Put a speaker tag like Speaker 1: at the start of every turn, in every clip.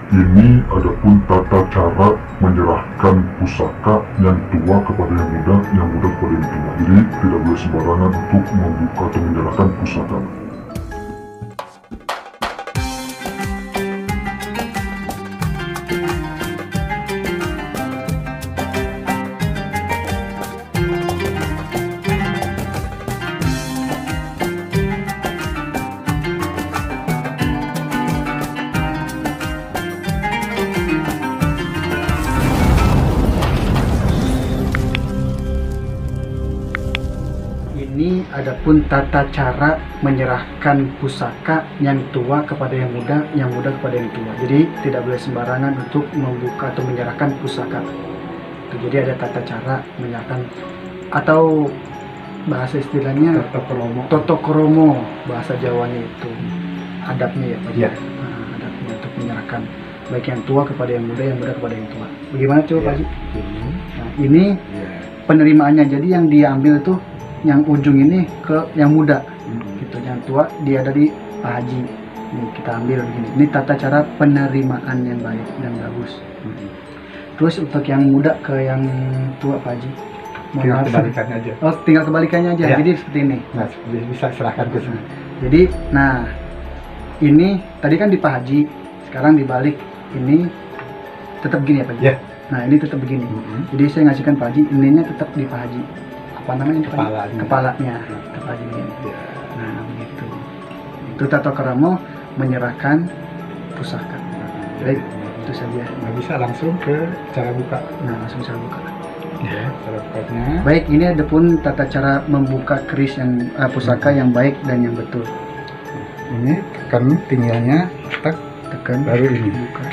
Speaker 1: Ini adapun tata cara menyerahkan pusaka yang tua kepada yang muda kepada yang tua. Jadi tidak boleh sembarangan untuk membuka atau menyerahkan pusaka.
Speaker 2: Ini adapun tata cara menyerahkan pusaka yang tua kepada yang muda kepada yang tua. Jadi tidak boleh sembarangan untuk membuka atau menyerahkan pusaka. Jadi ada tata cara menyerahkan, atau bahasa istilahnya toto kromo, bahasa Jawanya itu adabnya ya Pak.
Speaker 3: Ya.
Speaker 2: Nah, adabnya untuk menyerahkan baik yang tua kepada yang muda kepada yang tua. Bagaimana coba Pak Haji? Nah, ini penerimaannya, jadi yang dia ambil tuh yang ujung ini ke yang muda, gitu. Yang tua dia dari Pak Haji. Ini kita ambil begini. Ini tata cara penerimaan yang baik dan bagus. Terus untuk yang muda ke yang tua Pak Haji,
Speaker 3: Tinggal kebalikannya aja.
Speaker 2: Oh, tinggal kebalikannya aja.
Speaker 3: Ya.
Speaker 2: Jadi seperti ini.
Speaker 3: Nah, bisa serahkan ke sini.
Speaker 2: Jadi, nah ini tadi kan di Pak Haji, sekarang dibalik ini tetap begini ya Pak Haji.
Speaker 3: Ya.
Speaker 2: Nah ini tetap begini. Jadi saya ngasihkan Pak Haji, ininya tetap di Pak Haji. Apa namanya Pak Haji? Kepalanya. Pak Haji ini.
Speaker 3: Ya.
Speaker 2: Nah begitu. Itu tata krama menyerahkan pusaka. Baik, itu saja.
Speaker 3: Nah, bisa langsung ke cara buka.
Speaker 2: Nah langsung saya buka.
Speaker 3: Ya, cara bukanya.
Speaker 2: Baik, ini ada pun tata cara membuka keris yang pusaka yang baik dan yang betul.
Speaker 3: Ini tekan tinggalnya,
Speaker 2: Tekan.
Speaker 3: baru ini.
Speaker 2: Buka.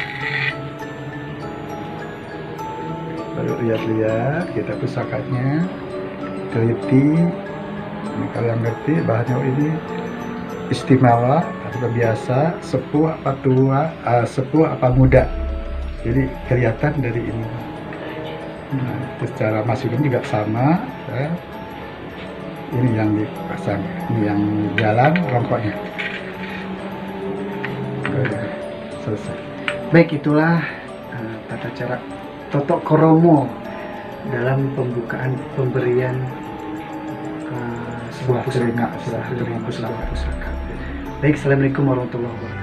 Speaker 3: Baru lihat-lihat kita pusakanya, teliti. Ini kalau yang ngerti bahannya ini istimewa atau biasa, sepuh apa tua, sepuh apa muda. Jadi kelihatan dari ini. Nah, secara masukin juga sama. Ya. Ini yang dipasang, ini yang jalan rongkoknya. Selesai.
Speaker 2: Baik, itulah tata cara toto kromo dalam pembukaan pemberian sebuah pusaka. Baik, assalamualaikum warahmatullahi wabarakatuh.